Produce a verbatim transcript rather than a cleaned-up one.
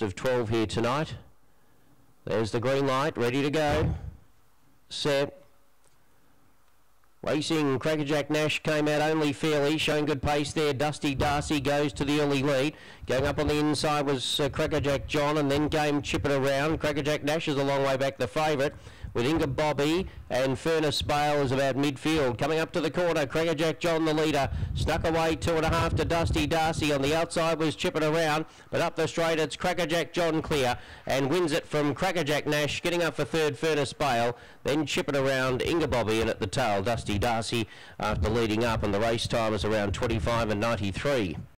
of twelve here tonight. There's the green light, ready to go. Set. Racing, Crackerjack Nash came out only fairly, showing good pace there. Dusty Darcy goes to the early lead. Going up on the inside was uh, Crackerjack John, and then came Chip It Around. Crackerjack Nash is a long way back, the favourite, with Inga Bobby, and Furnace Bale is about midfield. Coming up to the corner, Crackerjack John the leader, snuck away two and a half to Dusty Darcy. On the outside was Chip It Around, but up the straight it's Crackerjack John clear, and wins it from Crackerjack Nash. Getting up for third, Furnace Bale, then Chip It Around, Inga Bobby, and at the tail Dusty Darcy after leading up, and the race time is around twenty-five and ninety-three.